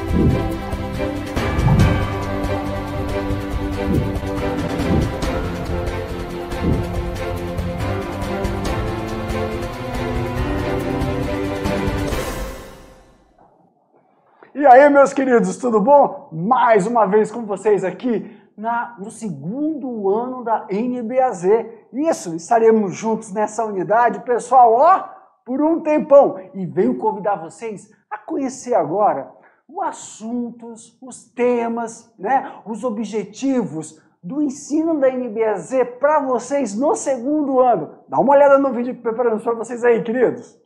E aí, meus queridos, tudo bom? Mais uma vez com vocês aqui no segundo ano da NBAZ. Isso, estaremos juntos nessa unidade, pessoal, ó, por um tempão. E venho convidar vocês a conhecer agora os assuntos, os temas, né, os objetivos do ensino da NBAZ para vocês no segundo ano. Dá uma olhada no vídeo que preparamos para vocês aí, queridos.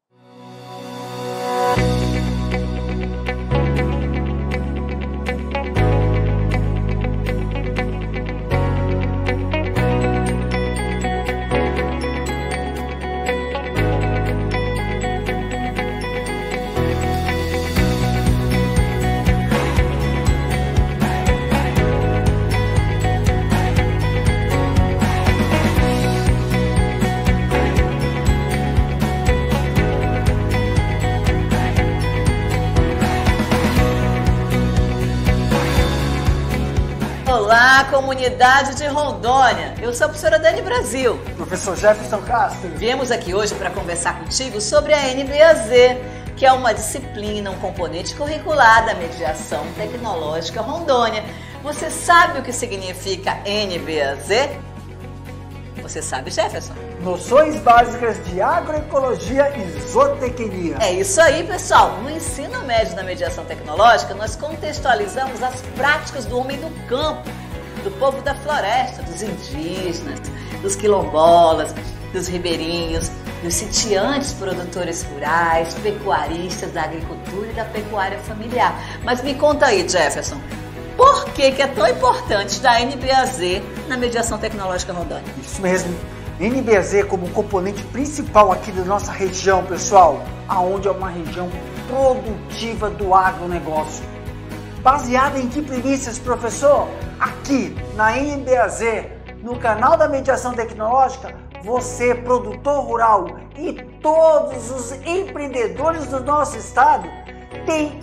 Olá, comunidade de Rondônia. Eu sou a professora Dani Brasil. Professor Jefferson Castro. Viemos aqui hoje para conversar contigo sobre a NBAZ, que é uma disciplina, um componente curricular da mediação tecnológica Rondônia. Você sabe o que significa NBAZ? Você sabe, Jefferson? Noções básicas de agroecologia e zootecnia. É isso aí, pessoal. No ensino médio da mediação tecnológica, nós contextualizamos as práticas do homem do campo, do povo da floresta, dos indígenas, dos quilombolas, dos ribeirinhos, dos sitiantes produtores rurais, pecuaristas da agricultura e da pecuária familiar. Mas me conta aí, Jefferson, por que é tão importante da NBAZ na mediação tecnológica Rondônia? Isso mesmo. NBAZ como componente principal aqui da nossa região, pessoal, aonde é uma região produtiva do agronegócio. Baseada em que premissas, professor? Aqui na NBAZ, no canal da mediação tecnológica, você, produtor rural e todos os empreendedores do nosso estado tem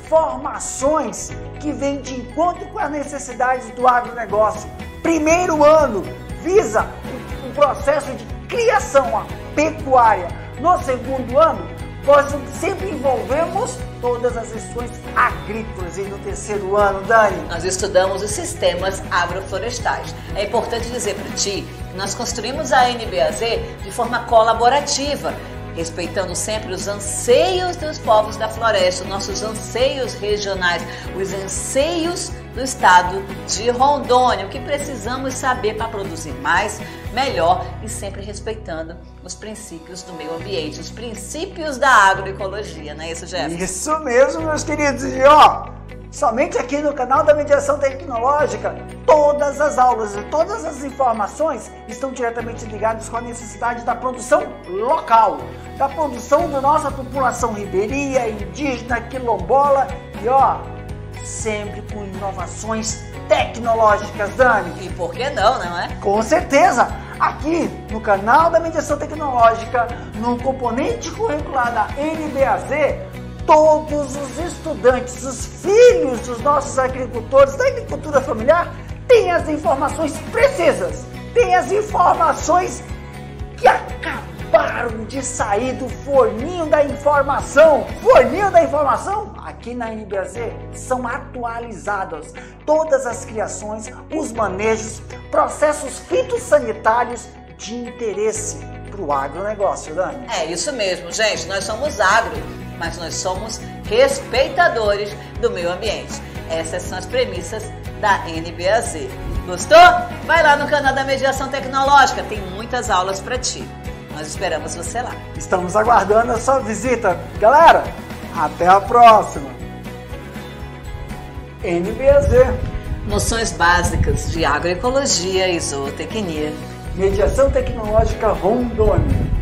informações que vêm de encontro com as necessidades do agronegócio. Primeiro ano visa o processo de criação, a pecuária. No segundo ano, nós sempre envolvemos todas as questões agrícolas. E no terceiro ano, Dani? Nós estudamos os sistemas agroflorestais. É importante dizer para ti que nós construímos a NBAZ de forma colaborativa, respeitando sempre os anseios dos povos da floresta, nossos anseios regionais, os anseios do estado de Rondônia, o que precisamos saber para produzir mais, melhor e sempre respeitando os princípios do meio ambiente, os princípios da agroecologia, não é isso, Jefferson? Isso mesmo, meus queridos. E ó, somente aqui no canal da mediação tecnológica, todas as aulas e todas as informações estão diretamente ligadas com a necessidade da produção local, da produção da nossa população ribeirinha, indígena, quilombola e ó, sempre com inovações tecnológicas, Dani. E por que não, não é? Com certeza! Aqui no canal da mediação tecnológica, no componente curricular da NBAZ, todos os estudantes, os filhos dos nossos agricultores da agricultura familiar têm as informações precisas, têm as informações que acabaram de sair do forninho da informação. Forninho da informação? Aqui na NBAZ são atualizadas todas as criações, os manejos, processos fitossanitários de interesse para o agronegócio, Dani. É isso mesmo, gente. Nós somos agro, mas nós somos respeitadores do meio ambiente. Essas são as premissas da NBAZ. Gostou? Vai lá no canal da Mediação Tecnológica, tem muitas aulas para ti. Nós esperamos você lá. Estamos aguardando a sua visita. Galera, até a próxima. NBAZ. Noções básicas de agroecologia e zootecnia. Mediação Tecnológica Rondônia.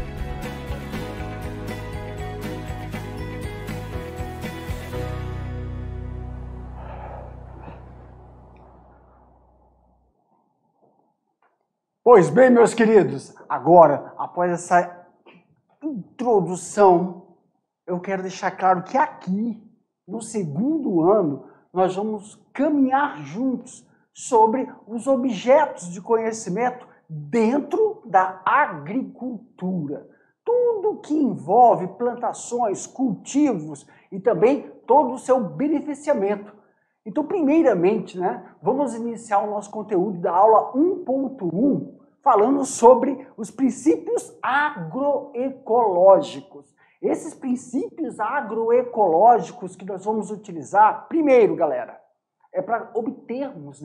Pois bem, meus queridos, agora, após essa introdução, eu quero deixar claro que aqui no segundo ano, nós vamos caminhar juntos sobre os objetos de conhecimento dentro da agricultura. Tudo que envolve plantações, cultivos e também todo o seu beneficiamento. Então, primeiramente, vamos iniciar o nosso conteúdo da aula 1.1 falando sobre os princípios agroecológicos. Esses princípios agroecológicos que nós vamos utilizar, primeiro, galera, é para obtermos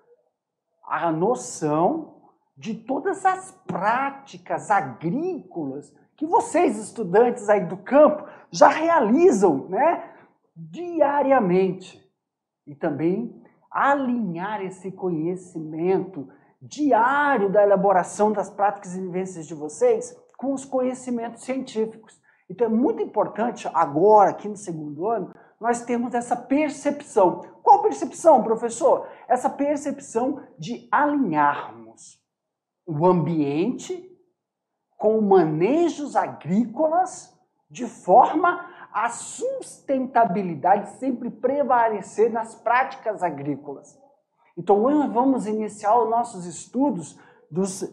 a noção de todas as práticas agrícolas que vocês, estudantes aí do campo, já realizam diariamente. E também alinhar esse conhecimento diário da elaboração das práticas e vivências de vocês com os conhecimentos científicos. Então é muito importante agora, aqui no segundo ano, nós temos essa percepção. Qual percepção, professor? Essa percepção de alinharmos o ambiente com manejos agrícolas de forma a sustentabilidade sempre prevalecer nas práticas agrícolas. Então, hoje nós vamos iniciar os nossos estudos dos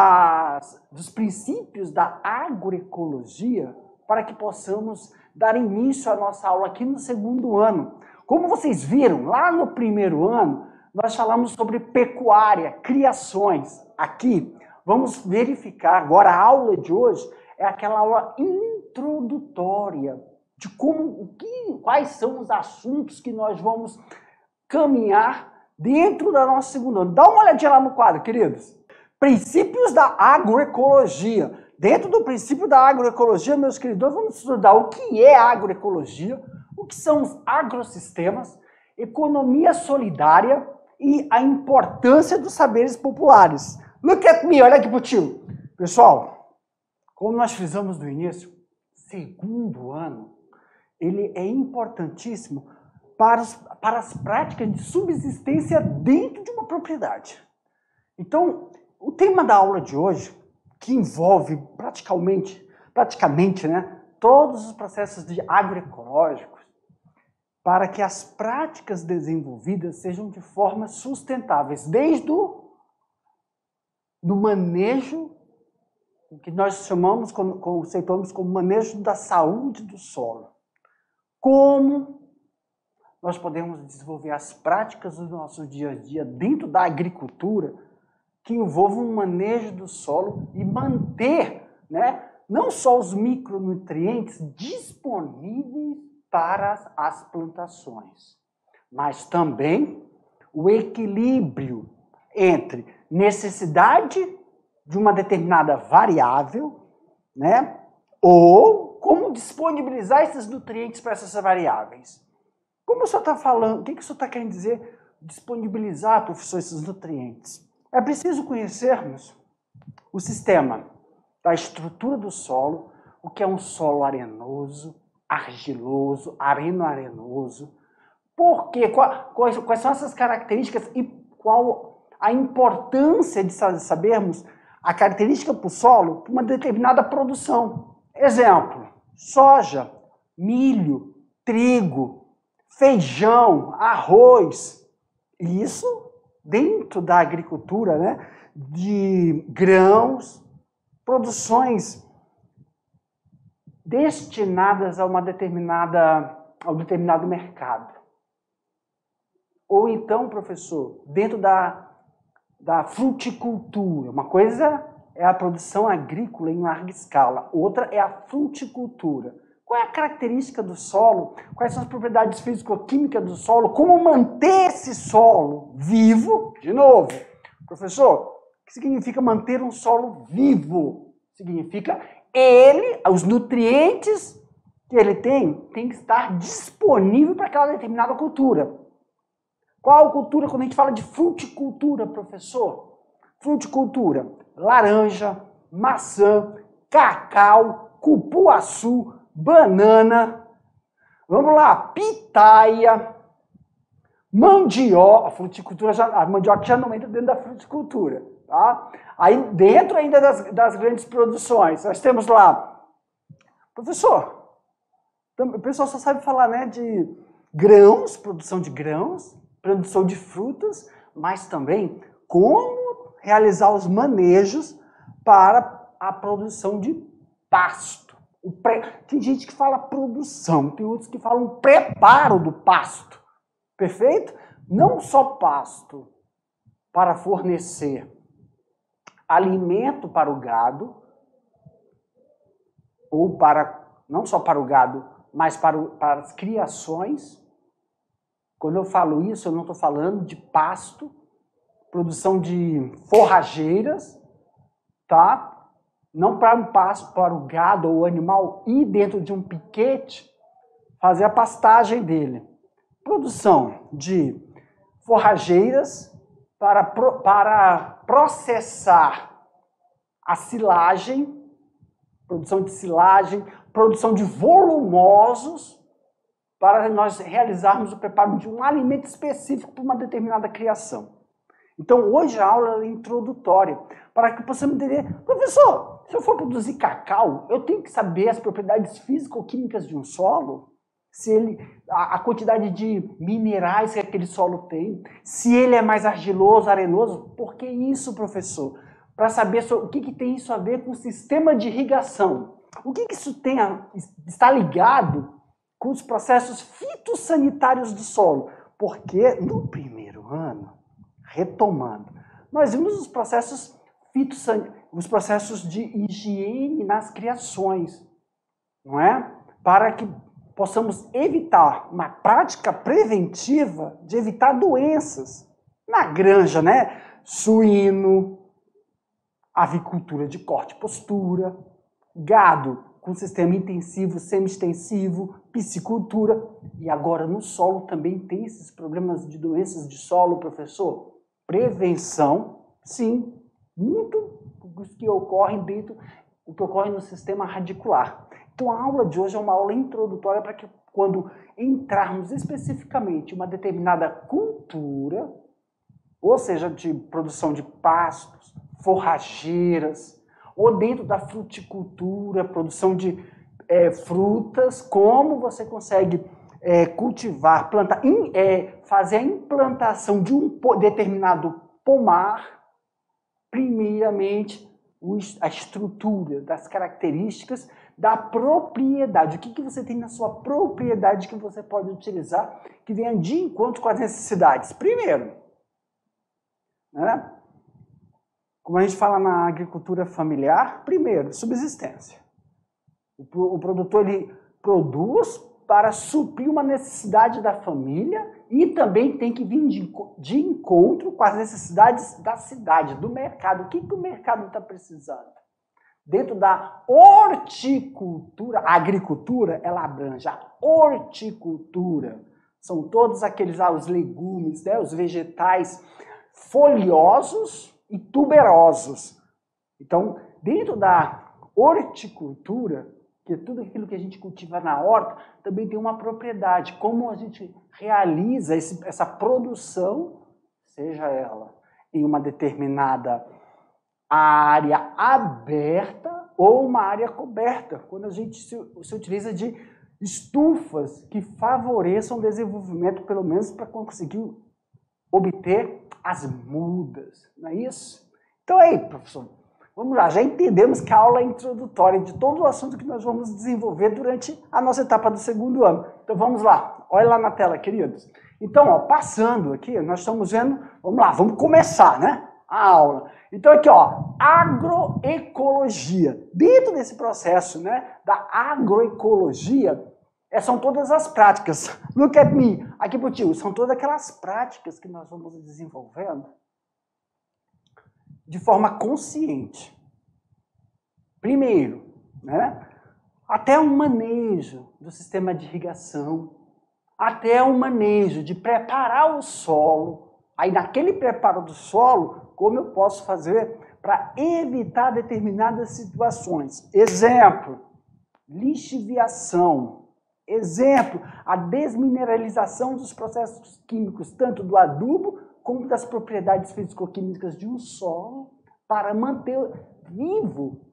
princípios da agroecologia para que possamos dar início à nossa aula aqui no segundo ano. Como vocês viram, lá no primeiro ano, nós falamos sobre pecuária, criações. Aqui, vamos verificar, agora a aula de hoje é aquela aula introdutória de quais são os assuntos que nós vamos caminhar dentro da nossa segunda ano. Dá uma olhadinha lá no quadro, queridos. Princípios da agroecologia. Dentro do princípio da agroecologia, meus queridos, vamos estudar o que é agroecologia, o que são os agrosistemas, economia solidária e a importância dos saberes populares. Look at me, olha aqui pro tio. Pessoal, como nós fizemos no início, segundo ano, ele é importantíssimo para as práticas de subsistência dentro de uma propriedade. Então, o tema da aula de hoje, que envolve praticamente todos os processos agroecológicos, para que as práticas desenvolvidas sejam de forma sustentáveis, desde do manejo, que nós conceituamos como manejo da saúde do solo. Como nós podemos desenvolver as práticas do nosso dia a dia dentro da agricultura que envolvam um manejo do solo e manter, não só os micronutrientes disponíveis para as plantações, mas também o equilíbrio entre necessidade de uma determinada variável, ou como disponibilizar esses nutrientes para essas variáveis. Como o senhor está falando? O que o senhor está querendo dizer disponibilizar, professor, esses nutrientes? É preciso conhecermos o sistema da estrutura do solo, o que é um solo arenoso, argiloso, areno-arenoso. Por quê? Quais são essas características e qual a importância de sabermos a característica para o solo para uma determinada produção. Exemplo, soja, milho, trigo, feijão, arroz. Isso dentro da agricultura, de grãos, produções destinadas a ao determinado mercado. Ou então, professor, dentro da fruticultura. Uma coisa é a produção agrícola em larga escala, outra é a fruticultura. Qual é a característica do solo? Quais são as propriedades físico-químicas do solo? Como manter esse solo vivo? De novo, professor, o que significa manter um solo vivo? Significa os nutrientes que ele tem que estar disponível para aquela determinada cultura. Qual cultura quando a gente fala de fruticultura, professor? Fruticultura, laranja, maçã, cacau, cupuaçu, banana, vamos lá, pitaia, mandioca, a mandioca já não entra dentro da fruticultura, tá? Aí dentro ainda das grandes produções, nós temos lá, professor, o pessoal só sabe falar, de grãos, produção de frutas, mas também como realizar os manejos para a produção de pasto. Tem gente que fala produção, tem outros que falam preparo do pasto. Perfeito? Não só pasto para fornecer alimento para o gado, ou não só para o gado, mas para as criações. Quando eu falo isso, eu não estou falando de pasto, produção de forrageiras, tá? Não para um pasto para o gado ou o animal ir dentro de um piquete, fazer a pastagem dele. Produção de forrageiras para processar a silagem, produção de silagem, produção de volumosos, para nós realizarmos o preparo de um alimento específico para uma determinada criação. Então, hoje a aula é introdutória, para que possamos entender, professor, se eu for produzir cacau, eu tenho que saber as propriedades físico-químicas de um solo, se a quantidade de minerais que aquele solo tem, se ele é mais argiloso, arenoso. Por que isso, professor? Para saber o que tem isso a ver com o sistema de irrigação. O que isso está ligado com os processos fitossanitários do solo? Porque no primeiro ano, retomando, nós vimos os processos os processos de higiene nas criações, não é? Para que possamos evitar uma prática preventiva de evitar doenças na granja, né? Suíno, avicultura de corte e postura, gado com sistema intensivo, semi-extensivo, piscicultura. E agora no solo também tem esses problemas de doenças de solo, professor? Prevenção, sim, muito dos que ocorrem o que ocorre no sistema radicular. Então a aula de hoje é uma aula introdutória para que quando entrarmos especificamente em uma determinada cultura, ou seja, de produção de pastos, forrageiras, ou dentro da fruticultura, produção de frutas, como você consegue cultivar, plantar, fazer a implantação de um determinado pomar, primeiramente a estrutura das características da propriedade. O que você tem na sua propriedade que você pode utilizar, que venha de encontro com as necessidades? Primeiro, né? Como a gente fala na agricultura familiar, primeiro, subsistência. O produtor ele produz para suprir uma necessidade da família e também tem que vir de encontro com as necessidades da cidade, do mercado. O que o mercado está precisando? Dentro da horticultura, a agricultura, ela abrange a horticultura. São todos aqueles os legumes, né, os vegetais folhosos e tuberosos. Então, dentro da horticultura, que é tudo aquilo que a gente cultiva na horta, também tem uma propriedade. Como a gente realiza essa produção, seja ela em uma determinada área aberta ou uma área coberta, quando a gente se utiliza de estufas que favoreçam o desenvolvimento, pelo menos para conseguir obter as mudas, não é isso? Então aí, professor, vamos lá, já entendemos que a aula é introdutória de todo o assunto que nós vamos desenvolver durante a nossa etapa do segundo ano. Então vamos lá, olha lá na tela, queridos. Então, ó, passando aqui, nós estamos vendo, vamos lá, vamos começar, né? A aula. Então aqui, ó, agroecologia. Dentro desse processo, né, da agroecologia, são todas as práticas. Look at me, aqui pro tio, são todas aquelas práticas que nós vamos desenvolvendo de forma consciente. Primeiro, né, até o manejo do sistema de irrigação, até o manejo de preparar o solo. Aí naquele preparo do solo, como eu posso fazer para evitar determinadas situações? Exemplo, lixiviação. Exemplo, a desmineralização dos processos químicos, tanto do adubo como das propriedades físico-químicas de um solo, para manter vivo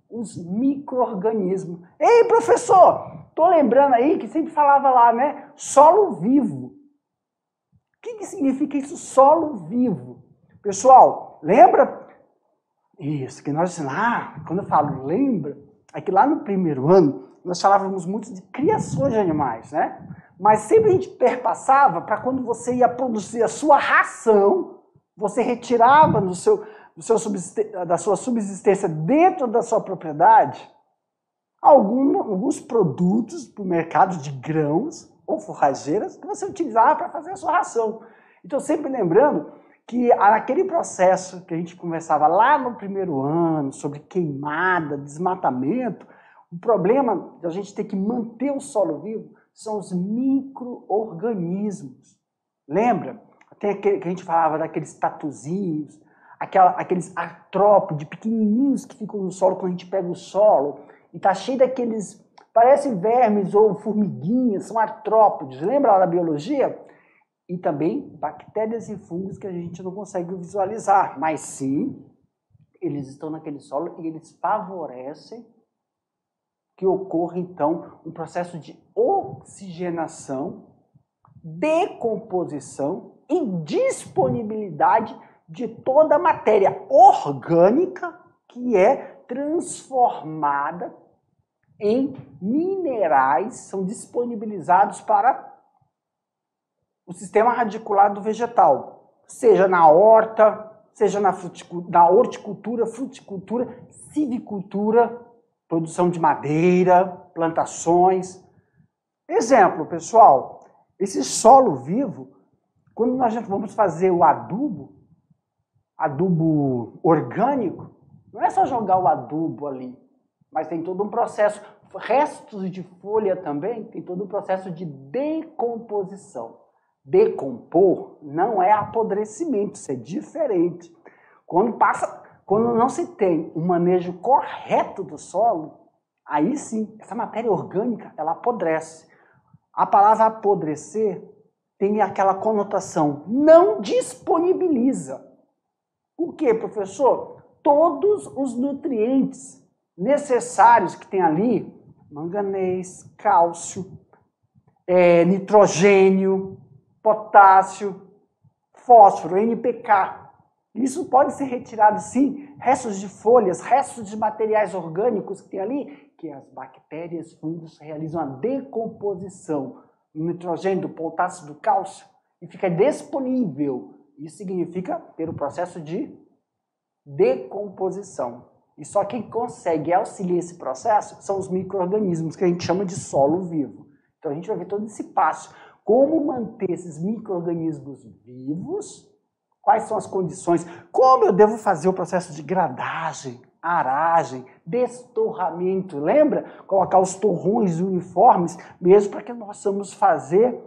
os micro-organismos. Ei, professor, tô lembrando aí que sempre falava lá, né? Solo vivo. O que significa isso, solo vivo? Pessoal, lembra? Isso, que nós, quando eu falo lembra, é que lá no primeiro ano, nós falávamos muito de criações de animais, né? Mas sempre a gente perpassava para quando você ia produzir a sua ração, você retirava da sua subsistência dentro da sua propriedade alguns produtos para o mercado de grãos ou forrageiras que você utilizava para fazer a sua ração. Então, sempre lembrando que naquele processo que a gente conversava lá no primeiro ano, sobre queimada, desmatamento, o problema da gente ter que manter o solo vivo são os micro-organismos. Lembra? Até que a gente falava daqueles tatuzinhos, aqueles artrópodes pequenininhos que ficam no solo quando a gente pega o solo, e tá cheio daqueles, parecem vermes ou formiguinhas, são artrópodes. Lembra lá da biologia? E também bactérias e fungos que a gente não consegue visualizar, mas sim, eles estão naquele solo e eles favorecem que ocorra, então, um processo de oxigenação, decomposição e disponibilidade de toda a matéria orgânica que é transformada em minerais, são disponibilizados para o sistema radicular do vegetal, seja na horta, seja na horticultura, fruticultura, silvicultura, produção de madeira, plantações. Exemplo, pessoal, esse solo vivo, quando nós vamos fazer o adubo orgânico, não é só jogar o adubo ali, mas tem todo um processo, restos de folha também, tem todo um processo de decomposição. Decompor não é apodrecimento, isso é diferente. Quando não se tem um manejo correto do solo, aí sim, essa matéria orgânica, ela apodrece. A palavra apodrecer tem aquela conotação, não disponibiliza. O que, professor? Todos os nutrientes necessários que tem ali, manganês, cálcio, nitrogênio, potássio, fósforo, NPK. Isso pode ser retirado, sim, restos de folhas, restos de materiais orgânicos que tem ali, que as bactérias, fungos realizam a decomposição do nitrogênio, do potássio, do cálcio, e fica disponível. Isso significa ter o processo de decomposição. E só quem consegue auxiliar esse processo são os micro-organismos, que a gente chama de solo vivo. Então a gente vai ver todo esse passo. Como manter esses micro-organismos vivos, quais são as condições, como eu devo fazer o processo de gradagem, aragem, destorramento, lembra? Colocar os torrões uniformes, mesmo para que nós possamos fazer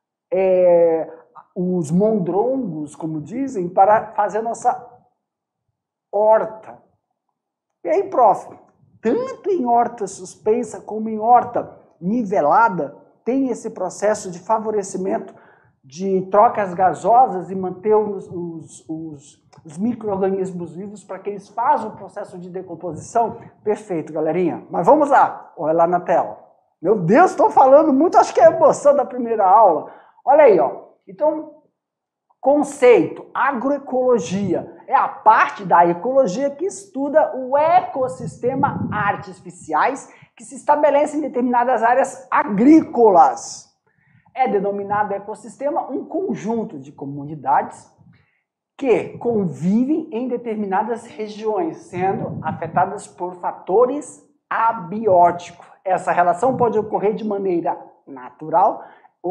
os mondrongos, como dizem, para fazer a nossa horta. E aí, prof, tanto em horta suspensa como em horta nivelada, tem esse processo de favorecimento de trocas gasosas e manter os micro-organismos vivos para que eles façam o processo de decomposição? Perfeito, galerinha. Mas vamos lá, olha lá na tela. Meu Deus, estou falando muito, acho que é a emoção da primeira aula. Olha aí, ó. Então, conceito, agroecologia, é a parte da ecologia que estuda o ecossistema artificiais que se estabelecem em determinadas áreas agrícolas. É denominado ecossistema um conjunto de comunidades que convivem em determinadas regiões, sendo afetadas por fatores abióticos. Essa relação pode ocorrer de maneira natural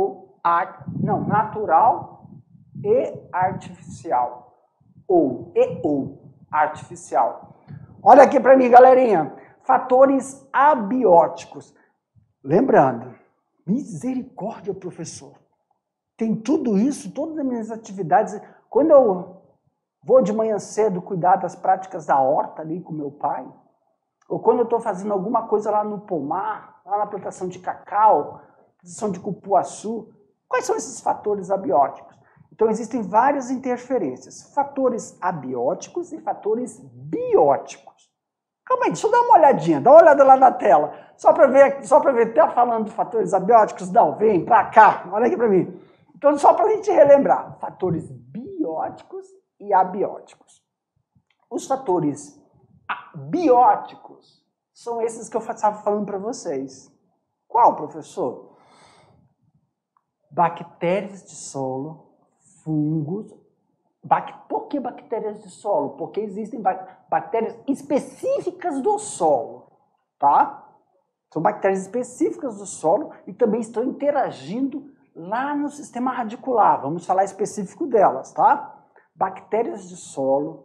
natural e artificial. Ou artificial. Olha aqui para mim, galerinha. Fatores abióticos. Lembrando, misericórdia, professor. Tem tudo isso, todas as minhas atividades. Quando eu vou de manhã cedo cuidar das práticas da horta ali com meu pai, ou quando eu estou fazendo alguma coisa lá no pomar, lá na plantação de cacau, plantação de cupuaçu, quais são esses fatores abióticos? Então, existem várias interferências, fatores abióticos e fatores bióticos. Calma aí, deixa eu dar uma olhadinha, dá uma olhada lá na tela. Só para ver, tá falando de fatores abióticos? Não, vem pra cá, olha aqui para mim. Então, só para a gente relembrar, fatores bióticos e abióticos. Os fatores bióticos são esses que eu estava falando para vocês. Qual, professor? Bactérias de solo, fungos. Por que bactérias de solo? Porque existem bactérias específicas do solo, tá? São bactérias específicas do solo e também estão interagindo lá no sistema radicular. Vamos falar específico delas, tá? Bactérias de solo,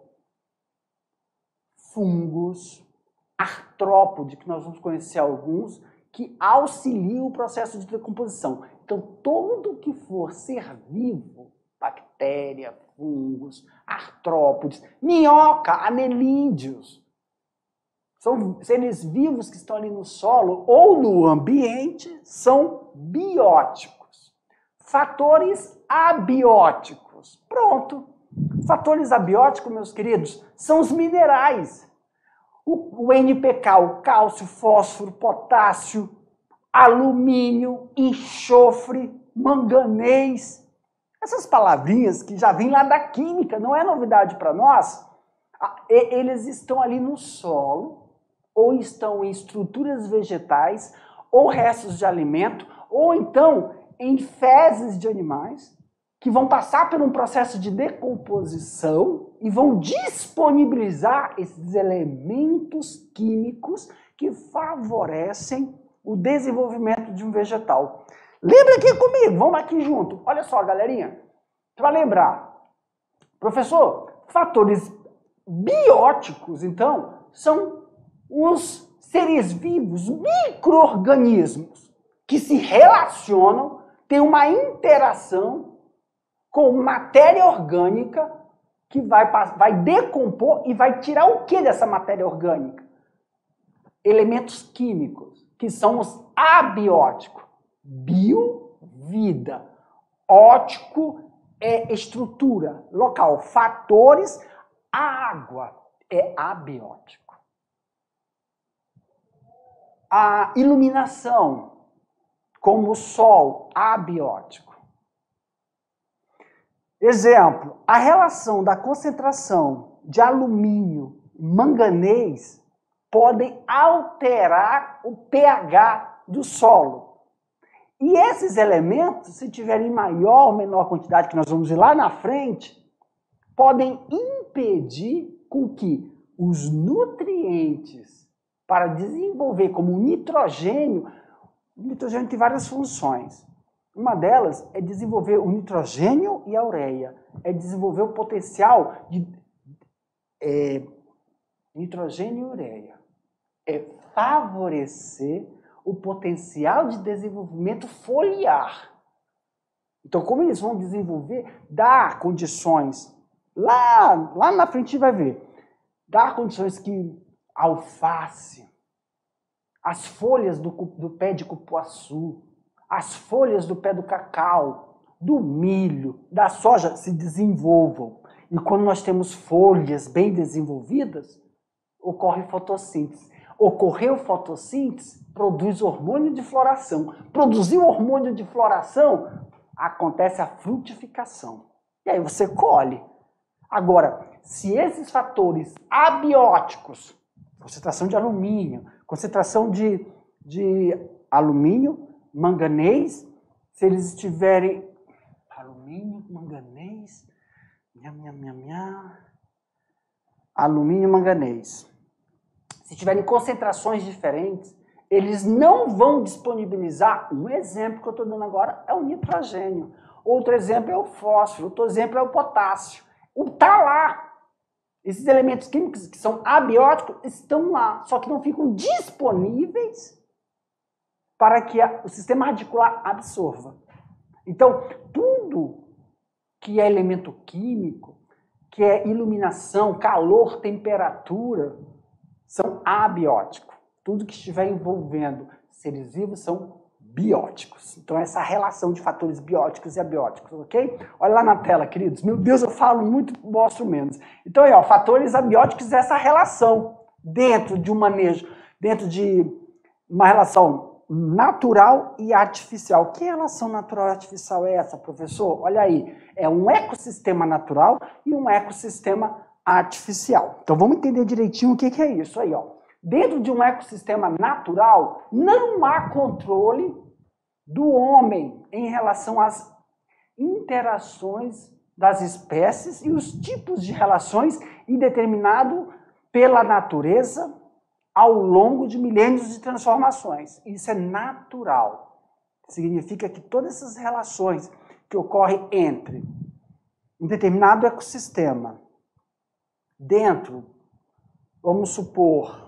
fungos, artrópode, que nós vamos conhecer alguns, que auxiliam o processo de decomposição. Então, tudo que for ser vivo, bactéria, fungos, artrópodes, minhoca, anelídeos, são seres vivos que estão ali no solo ou no ambiente, são bióticos. Fatores abióticos. Pronto. Fatores abióticos, meus queridos, são os minerais. O NPK, o cálcio, fósforo, potássio, alumínio, enxofre, manganês. Essas palavrinhas que já vêm lá da química, não é novidade para nós. Eles estão ali no solo, ou estão em estruturas vegetais, ou restos de alimento, ou então em fezes de animais, que vão passar por um processo de decomposição e vão disponibilizar esses elementos químicos que favorecem o desenvolvimento de um vegetal. Lembra aqui comigo, vamos aqui junto. Olha só, galerinha, para lembrar, professor, fatores bióticos, então, são os seres vivos, micro-organismos, que se relacionam, têm uma interação com matéria orgânica que vai decompor e vai tirar o que dessa matéria orgânica? Elementos químicos, que são os abióticos. Bio, vida. Ótico é estrutura, local. Fatores, a água é abiótico. A iluminação, como o sol, abiótico. Exemplo, a relação da concentração de alumínio e manganês podem alterar o pH do solo. E esses elementos, se tiverem maior ou menor quantidade, que nós vamos ver lá na frente, podem impedir com que os nutrientes para desenvolver, como o nitrogênio tem várias funções. Uma delas é desenvolver o nitrogênio e a ureia. É desenvolver o potencial de nitrogênio e ureia. É favorecer o potencial de desenvolvimento foliar. Então, como eles vão desenvolver, dar condições, lá na frente vai ver, dar condições que alface, as folhas do pé de cupuaçu, as folhas do pé do cacau, do milho, da soja se desenvolvam. E quando nós temos folhas bem desenvolvidas, ocorre fotossíntese. Ocorreu fotossíntese, produz hormônio de floração. Produziu hormônio de floração, acontece a frutificação. E aí você colhe. Agora, se esses fatores abióticos, concentração de alumínio, concentração de alumínio, manganês, se eles estiverem alumínio, manganês, alumínio, manganês, se tiverem concentrações diferentes, eles não vão disponibilizar. Um exemplo que eu estou dando agora é o nitrogênio, outro exemplo é o fósforo, outro exemplo é o potássio. Está lá. Esses elementos químicos que são abióticos estão lá, só que não ficam disponíveis para que o sistema radicular absorva. Então, tudo que é elemento químico, que é iluminação, calor, temperatura, são abióticos. Tudo que estiver envolvendo seres vivos são bióticos. Então, essa relação de fatores bióticos e abióticos, ok? Olha lá na tela, queridos. Meu Deus, eu falo muito, mostro menos. Então, aí, ó, fatores abióticos é essa relação dentro de um manejo, dentro de uma relação natural e artificial. Que relação natural e artificial é essa, professor? Olha aí, é um ecossistema natural e um ecossistema artificial. Então vamos entender direitinho o que é isso aí, ó. Dentro de um ecossistema natural, não há controle do homem em relação às interações das espécies e os tipos de relações determinado pela natureza ao longo de milênios de transformações. Isso é natural. Significa que todas essas relações que ocorrem entre um determinado ecossistema, dentro, vamos supor,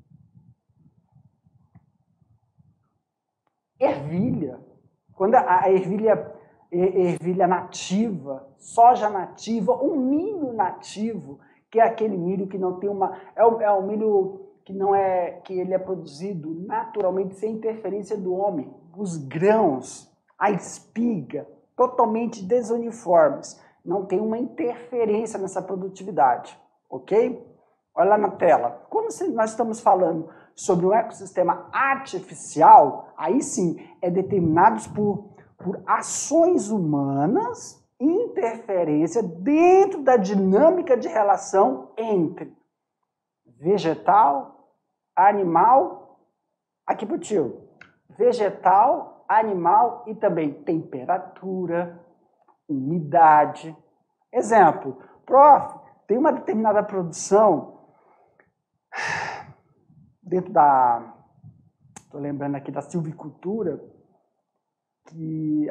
ervilha, quando a ervilha nativa, soja nativa, um milho nativo, que é aquele milho que não tem uma... É um milho que não é... que ele é produzido naturalmente sem interferência do homem. Os grãos, a espiga, totalmente desuniformes. Não tem uma interferência nessa produtividade, ok? Olha lá na tela. Quando nós estamos falando sobre um ecossistema artificial, aí sim é determinado por ações humanas, interferência dentro da dinâmica de relação entre vegetal, animal, aqui pro tio, vegetal, animal e também temperatura, umidade. Exemplo, prof, tem uma determinada produção dentro da, estou lembrando aqui da silvicultura, que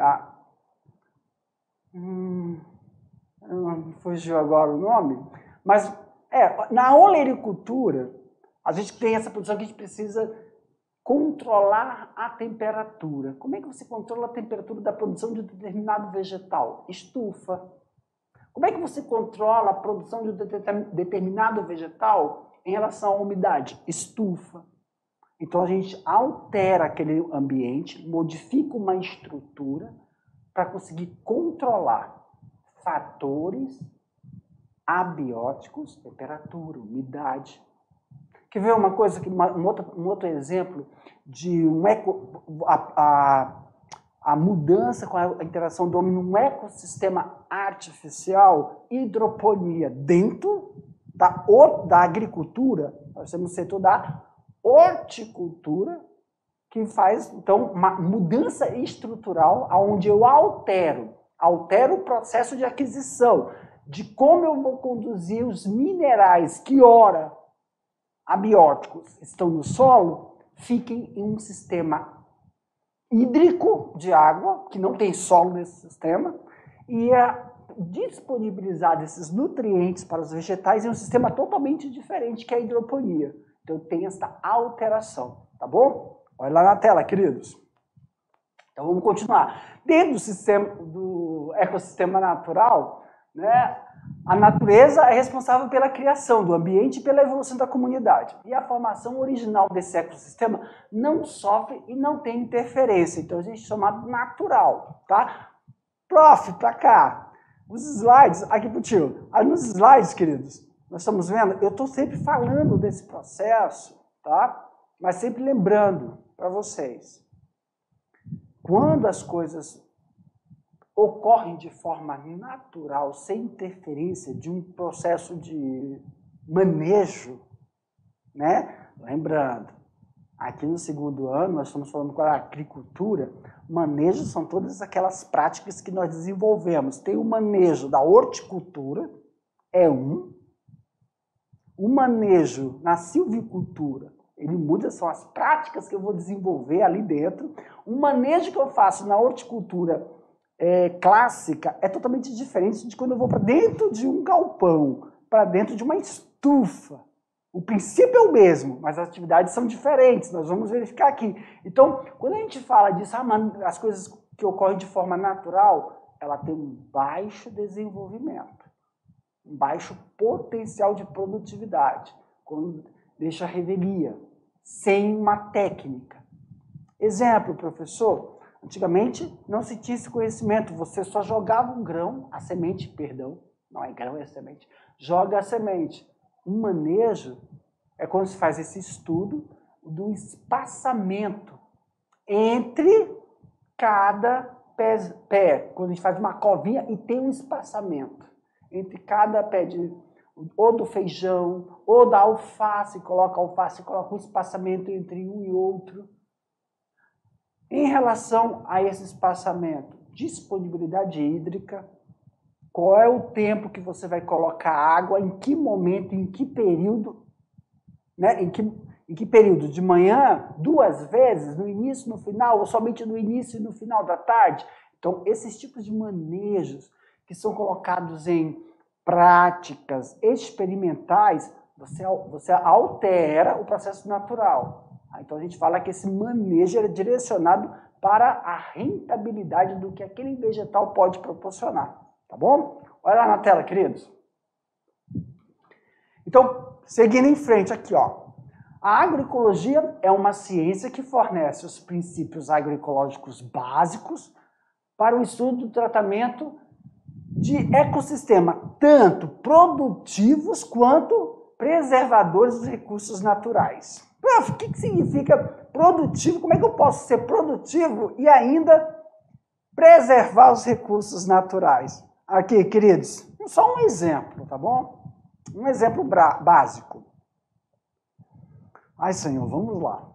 fugiu agora o nome, mas na olericultura, a gente tem essa produção que a gente precisa controlar a temperatura. Como é que você controla a temperatura da produção de um determinado vegetal? Estufa. Como é que você controla a produção de um determinado vegetal em relação à umidade? Estufa. Então a gente altera aquele ambiente, modifica uma estrutura para conseguir controlar fatores abióticos, temperatura, umidade. Quer ver uma coisa, um outro exemplo de a mudança com a interação do homem num ecossistema artificial, hidroponia, dentro da agricultura, nós temos o setor da horticultura, que faz, então, uma mudança estrutural, onde eu altero o processo de aquisição, de como eu vou conduzir os minerais que, ora, abióticos estão no solo, fiquem em um sistema hídrico de água, que não tem solo nesse sistema, e disponibilizar esses nutrientes para os vegetais em um sistema totalmente diferente, que é a hidroponia. Então tem essa alteração, tá bom? Olha lá na tela, queridos. Então vamos continuar. Dentro do ecossistema natural, né, a natureza é responsável pela criação do ambiente e pela evolução da comunidade. E a formação original desse ecossistema não sofre e não tem interferência. Então a gente chama natural, tá? Prof, pra cá. Os slides, aqui pro tio. Aí nos slides, queridos, nós estamos vendo, eu estou sempre falando desse processo, tá? Mas sempre lembrando para vocês, quando as coisas ocorrem de forma natural, sem interferência de um processo de manejo, né? Lembrando, aqui no segundo ano, nós estamos falando com a agricultura, manejo são todas aquelas práticas que nós desenvolvemos. Tem o manejo da horticultura, o manejo na silvicultura, ele muda, são as práticas que eu vou desenvolver ali dentro. O manejo que eu faço na horticultura clássica é totalmente diferente de quando eu vou para dentro de um galpão, para dentro de uma estufa. O princípio é o mesmo, mas as atividades são diferentes, nós vamos verificar aqui. Então, quando a gente fala disso, as coisas que ocorrem de forma natural, ela tem um baixo desenvolvimento, um baixo potencial de produtividade, quando deixa a revelia, sem uma técnica. Exemplo, professor, antigamente não se tinha esse conhecimento, você só jogava um grão, a semente, perdão, não é grão, é semente, joga a semente. Um manejo é quando se faz esse estudo do espaçamento entre cada pé. Quando a gente faz uma covinha e tem um espaçamento entre cada pé ou do feijão, ou da alface, coloca um espaçamento entre um e outro. Em relação a esse espaçamento, disponibilidade hídrica, qual é o tempo que você vai colocar água, em que momento, em que período, né? Em que período? De manhã, 2 vezes, no início, no final, ou somente no início e no final da tarde? Então, esses tipos de manejos que são colocados em práticas experimentais, você altera o processo natural. Então, a gente fala que esse manejo é direcionado para a rentabilidade do que aquele vegetal pode proporcionar. Tá bom? Olha lá na tela, queridos. Então, seguindo em frente aqui, ó. A agroecologia é uma ciência que fornece os princípios agroecológicos básicos para o estudo do tratamento de ecossistema, tanto produtivos quanto preservadores dos recursos naturais. Prof, o que significa produtivo? Como é que eu posso ser produtivo e ainda preservar os recursos naturais? Aqui, queridos, só um exemplo, tá bom? Um exemplo básico. Ai, Senhor, vamos lá.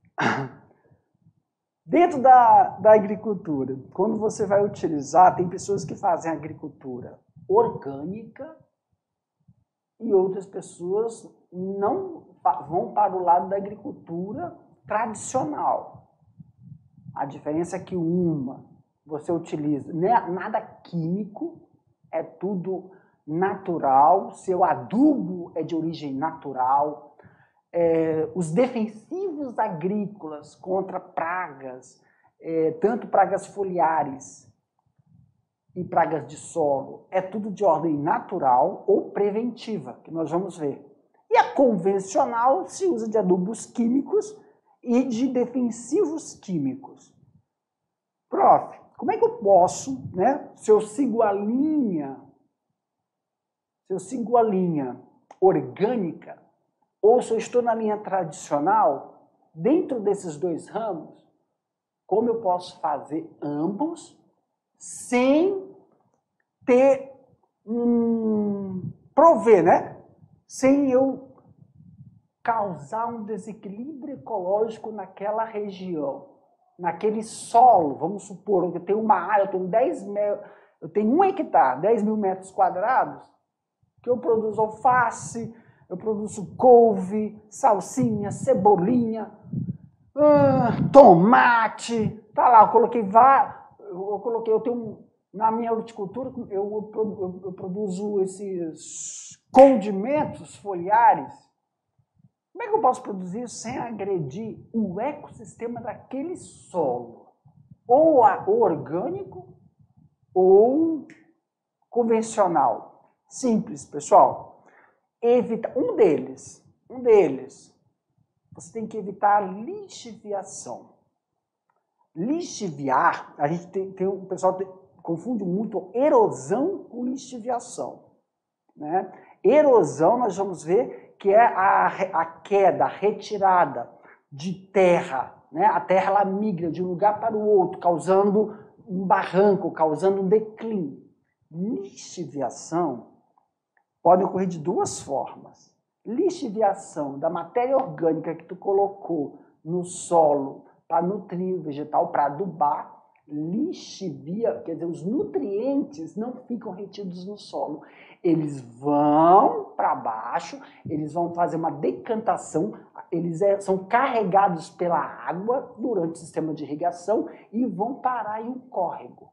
Dentro da agricultura, quando você vai utilizar, tem pessoas que fazem agricultura orgânica e outras pessoas não vão para o lado da agricultura tradicional. A diferença é que você utiliza nada químico, é tudo natural, seu adubo é de origem natural, os defensivos agrícolas contra pragas, tanto pragas foliares e pragas de solo, é tudo de ordem natural ou preventiva, que nós vamos ver. E a convencional se usa de adubos químicos e de defensivos químicos. Prof, como é que eu posso, né, se eu sigo a linha orgânica, ou se eu estou na linha tradicional, dentro desses 2 ramos, como eu posso fazer ambos sem ter prover, né? Sem eu causar um desequilíbrio ecológico naquela região, naquele solo. Vamos supor que eu tenho uma área, eu tenho 1 hectare, 10 mil metros quadrados, que eu produzo alface, eu produzo couve, salsinha, cebolinha, tomate, tá lá, eu tenho, na minha horticultura, eu produzo esses condimentos foliares. Como é que eu posso produzir isso sem agredir o ecossistema daquele solo? Ou orgânico, ou convencional. Simples, pessoal. Um deles, você tem que evitar a lixiviação. Lixiviar, a gente o pessoal confunde muito erosão com lixiviação, né? Erosão, nós vamos ver que é a queda, a retirada de terra, né? A terra ela migra de um lugar para o outro, causando um barranco, causando um declínio. Lixiviação pode ocorrer de 2 formas. Lixiviação da matéria orgânica que tu colocou no solo para nutrir o vegetal, para adubar. Lixivia, quer dizer, os nutrientes não ficam retidos no solo. Eles vão para baixo, eles vão fazer uma decantação, eles são carregados pela água durante o sistema de irrigação e vão parar em um córrego.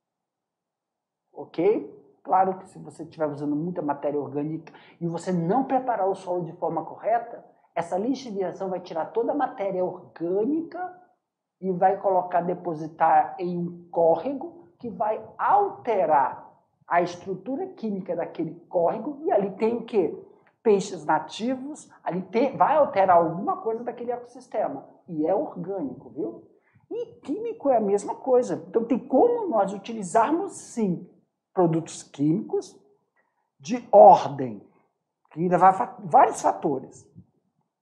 Ok? Claro que se você estiver usando muita matéria orgânica e você não preparar o solo de forma correta, essa lixiviação vai tirar toda a matéria orgânica e vai depositar em um córrego que vai alterar a estrutura química daquele córrego e ali tem o quê? Peixes nativos, vai alterar alguma coisa daquele ecossistema. E é orgânico, viu? E químico é a mesma coisa. Então tem como nós utilizarmos, sim, produtos químicos de ordem, que ainda vai vários fatores.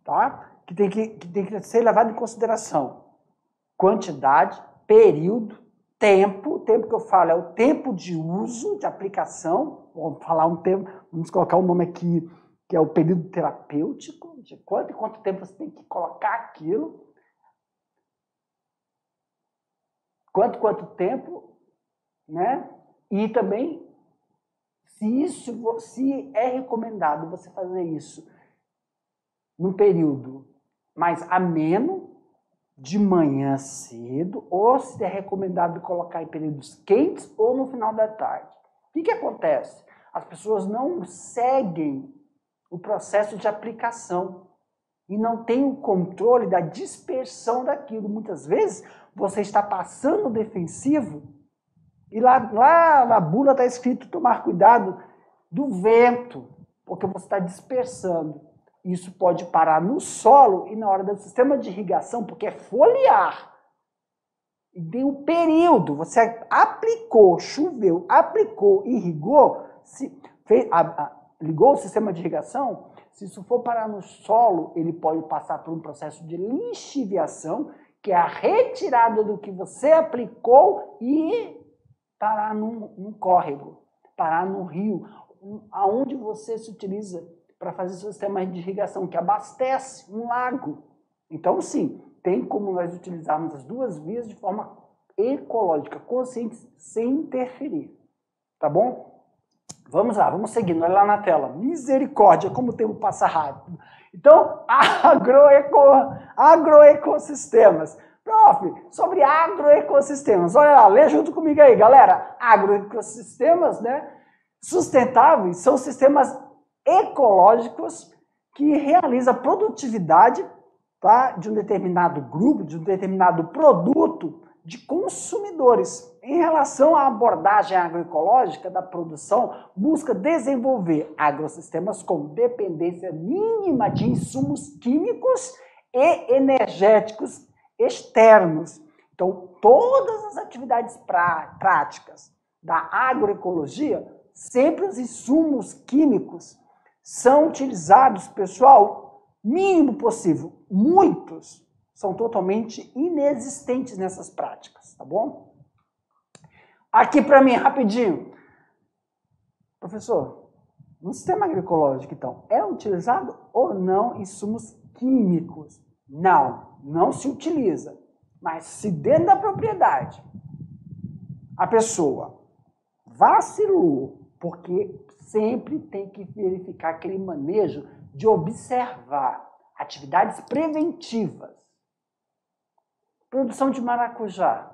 tá? Que tem que ser levado em consideração. Quantidade, período, tempo. O tempo que eu falo é o tempo de uso, de aplicação. Vamos falar um tempo, vamos colocar um nome aqui, que é o período terapêutico, de quanto e quanto tempo você tem que colocar aquilo. Quanto tempo, né? E também, se é recomendado você fazer isso num período mais ameno, de manhã cedo, ou se é recomendado colocar em períodos quentes ou no final da tarde. O que acontece? As pessoas não seguem o processo de aplicação e não têm o controle da dispersão daquilo. Muitas vezes você está passando o defensivo e lá na bula está escrito tomar cuidado do vento, porque você está dispersando. Isso pode parar no solo e na hora do sistema de irrigação, porque é foliar. E tem um período, você aplicou, choveu, aplicou, irrigou, ligou o sistema de irrigação, se isso for parar no solo, ele pode passar por um processo de lixiviação, que é a retirada do que você aplicou e parar num córrego, parar no rio, aonde você se utiliza para fazer seu sistema de irrigação, que abastece um lago. Então, sim, tem como nós utilizarmos as duas vias de forma ecológica, consciente, sem interferir. Tá bom? Vamos lá, vamos seguindo. Olha lá na tela. Misericórdia, como o tempo passa rápido. Então, agroecossistemas. Prof, sobre agroecossistemas. Olha lá, lê junto comigo aí, galera. Agroecossistemas, né, sustentáveis são sistemas ecológicos que realizam a produtividade, tá, de um determinado grupo, de um determinado produto, de consumidores. Em relação à abordagem agroecológica da produção, busca desenvolver agrossistemas com dependência mínima de insumos químicos e energéticos externos. Então, todas as atividades práticas da agroecologia, sempre os insumos químicos são utilizados, pessoal, mínimo possível. Muitos são totalmente inexistentes nessas práticas, tá bom? Aqui para mim, rapidinho. Professor, no sistema agroecológico, então, é utilizado ou não insumos químicos? Não se utiliza. Mas se dentro da propriedade a pessoa vacilou, porque sempre tem que verificar aquele manejo de observar atividades preventivas. Produção de maracujá.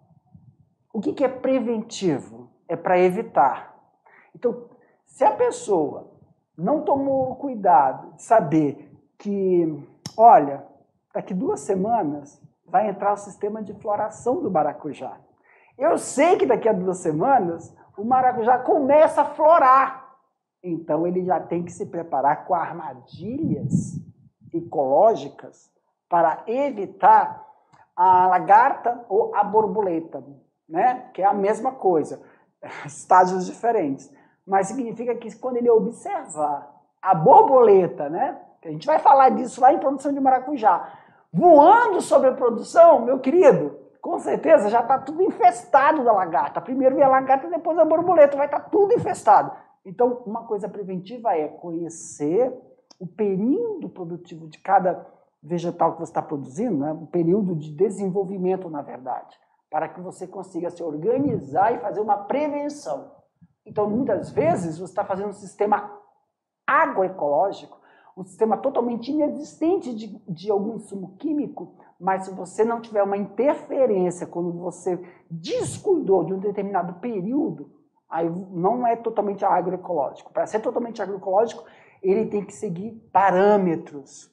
O que é preventivo? É para evitar. Então, se a pessoa não tomou cuidado de saber que, olha, daqui 2 semanas vai entrar o sistema de floração do maracujá. Eu sei que daqui a 2 semanas o maracujá começa a florar. Então, ele já tem que se preparar com armadilhas ecológicas para evitar a lagarta ou a borboleta, né? Que é a mesma coisa, estágios diferentes. Mas significa que quando ele observar a borboleta, né? A gente vai falar disso lá em produção de maracujá, voando sobre a produção, meu querido, com certeza já está tudo infestado da lagarta. Primeiro vem a lagarta, depois a borboleta, vai estar tudo infestado. Então, uma coisa preventiva é conhecer o período produtivo de cada vegetal que você está produzindo, né? Um período de desenvolvimento, na verdade, para que você consiga se organizar e fazer uma prevenção. Então, muitas vezes, você está fazendo um sistema agroecológico, um sistema totalmente inexistente de algum insumo químico, mas se você não tiver uma interferência, quando você descuidou de um determinado período, aí não é totalmente agroecológico. Para ser totalmente agroecológico, ele tem que seguir parâmetros.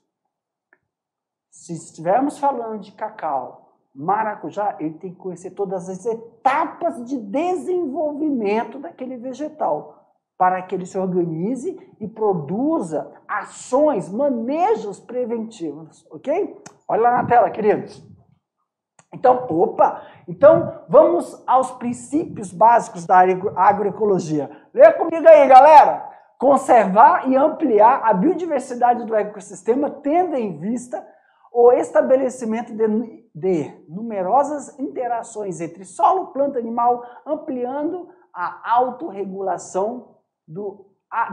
Se estivermos falando de cacau, maracujá, ele tem que conhecer todas as etapas de desenvolvimento daquele vegetal, para que ele se organize e produza ações, manejos preventivos, ok? Olha lá na tela, queridos. Então, vamos aos princípios básicos da agroecologia. Leia comigo aí, galera. conservar e ampliar a biodiversidade do ecossistema, tendo em vista o estabelecimento de numerosas interações entre solo, planta, animal, ampliando a autorregulação do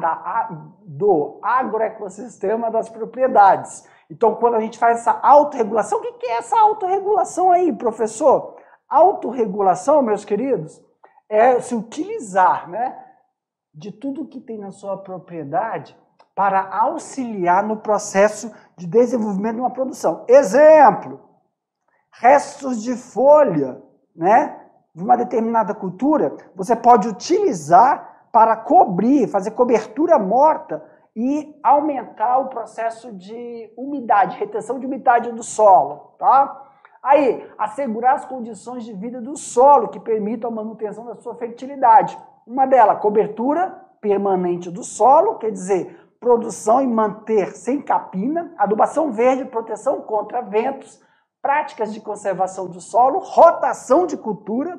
agroecossistema das propriedades. Então, quando a gente faz essa autorregulação, o que é essa autorregulação aí, professor? Autorregulação, meus queridos, é se utilizar, né, de tudo que tem na sua propriedade para auxiliar no processo de desenvolvimento de uma produção. Exemplo, restos de folha, né, de uma determinada cultura, você pode utilizar para cobrir, fazer cobertura morta e aumentar o processo de umidade, retenção de umidade do solo, tá? Aí, assegurar as condições de vida do solo que permitam a manutenção da sua fertilidade. Uma delas, cobertura permanente do solo, quer dizer, produção e manter sem capina, adubação verde, proteção contra ventos, práticas de conservação do solo, rotação de cultura,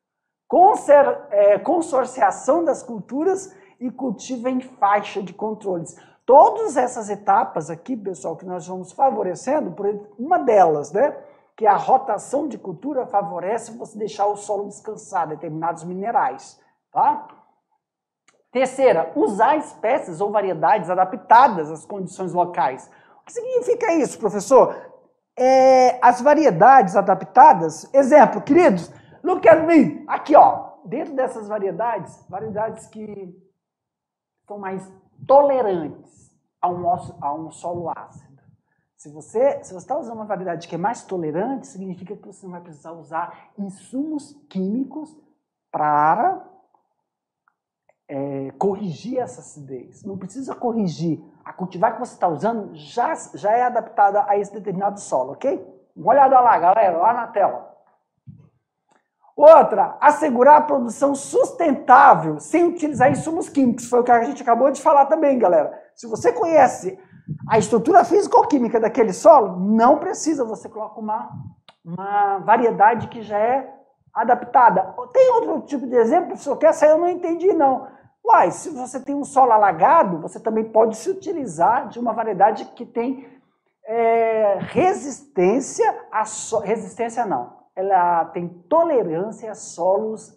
consorciação das culturas e cultivo em faixa de controles. Todas essas etapas aqui, pessoal, que nós vamos favorecendo, por uma delas, né, que a rotação de cultura favorece você deixar o solo descansar determinados minerais, tá? Terceira, usar espécies ou variedades adaptadas às condições locais. O que significa isso, professor? As variedades adaptadas, exemplo, queridos, look at me, aqui ó, dentro dessas variedades que são mais tolerantes a um solo ácido. Se você está usando uma variedade que é mais tolerante, significa que você não vai precisar usar insumos químicos para corrigir essa acidez. Não precisa corrigir. A cultivar que você está usando já é adaptada a esse determinado solo, ok? Uma olhada lá, galera, lá na tela. Outra, assegurar a produção sustentável sem utilizar insumos químicos. Foi o que a gente acabou de falar também, galera. Se você conhece a estrutura físico-química daquele solo, não precisa, você coloca uma variedade que já é adaptada. Tem outro tipo de exemplo, professor, que essa eu não entendi, não. Uai, se você tem um solo alagado, você também pode se utilizar de uma variedade que tem resistência não. Ela tem tolerância a solos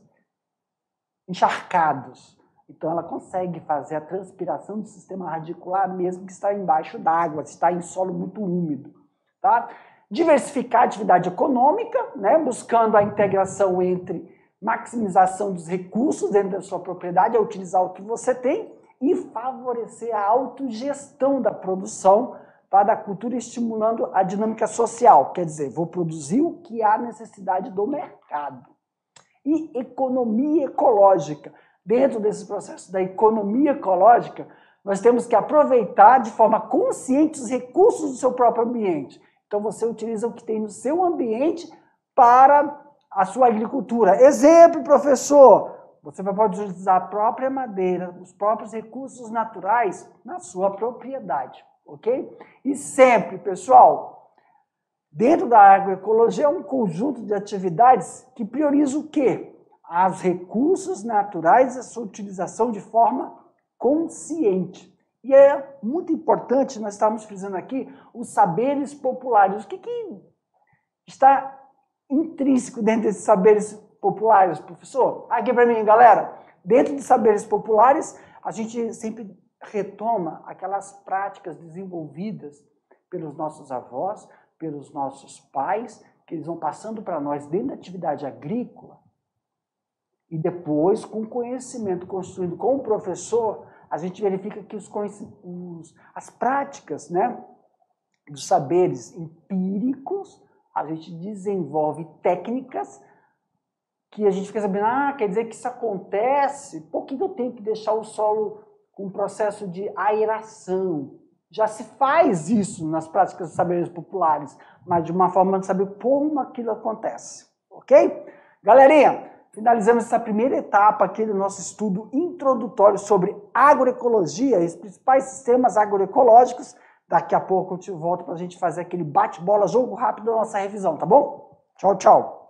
encharcados. Então, ela consegue fazer a transpiração do sistema radicular mesmo que está embaixo d'água, está em solo muito úmido. Tá? Diversificar a atividade econômica, né, buscando a integração entre maximização dos recursos dentro da sua propriedade, utilizar o que você tem e favorecer a autogestão da produção, tá, da cultura, estimulando a dinâmica social. Quer dizer, vou produzir o que há necessidade do mercado. E economia ecológica. Dentro desse processo da economia ecológica, nós temos que aproveitar de forma consciente os recursos do seu próprio ambiente. Então, você utiliza o que tem no seu ambiente para a sua agricultura. Exemplo, professor, você pode utilizar a própria madeira, os próprios recursos naturais na sua propriedade, ok? E sempre, pessoal, dentro da agroecologia é um conjunto de atividades que prioriza o quê? Os recursos naturais e a sua utilização de forma consciente. E é muito importante, nós estamos frisando aqui, os saberes populares. O que está intrínseco dentro desses saberes populares, professor? Aqui para mim, galera. Dentro de saberes populares, a gente sempre retoma aquelas práticas desenvolvidas pelos nossos avós, pelos nossos pais, que eles vão passando para nós dentro da atividade agrícola. E depois, com o conhecimento construído com o professor, a gente verifica que as práticas, né, dos saberes empíricos, a gente desenvolve técnicas que a gente fica sabendo, quer dizer que isso acontece, por que eu tenho que deixar o solo com um processo de aeração? Já se faz isso nas práticas dos saberes populares, mas de uma forma de saber como aquilo acontece, ok? Galerinha, finalizamos essa primeira etapa aqui do nosso estudo introdutório sobre agroecologia e os principais sistemas agroecológicos. Daqui a pouco eu te volto para a gente fazer aquele bate-bola, jogo rápido da nossa revisão, tá bom? Tchau, tchau!